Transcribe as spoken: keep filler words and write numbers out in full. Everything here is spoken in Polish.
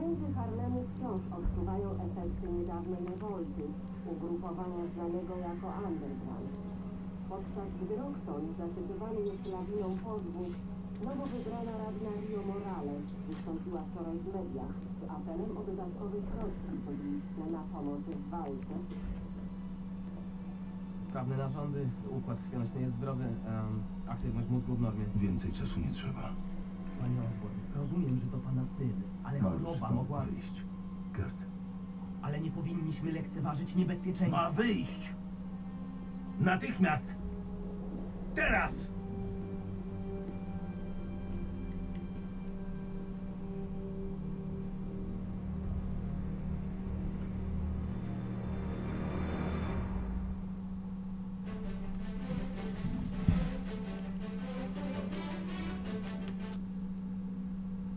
Księży Harlemu wciąż odczuwają efekty niedawnej rewolty ugrupowania znanego jako Underground. Podczas gdy Roxxon zasypywany jest lawiną pozwów, nowo wybrana radna Rio Morales wystąpiła wczoraj w mediach z apelem o dodatkowe środki publiczne na pomoc w walce. Sprawne narządy, układ krwionośny jest zdrowy, um, aktywność mózgu w normie. Więcej czasu nie trzeba. Panie Osborne, rozumiem, że to pana syn, ale Możesz choroba stąd mogła... wyjść. Kurt. Ale nie powinniśmy lekceważyć niebezpieczeństwa. Ma wyjść! Natychmiast! Teraz!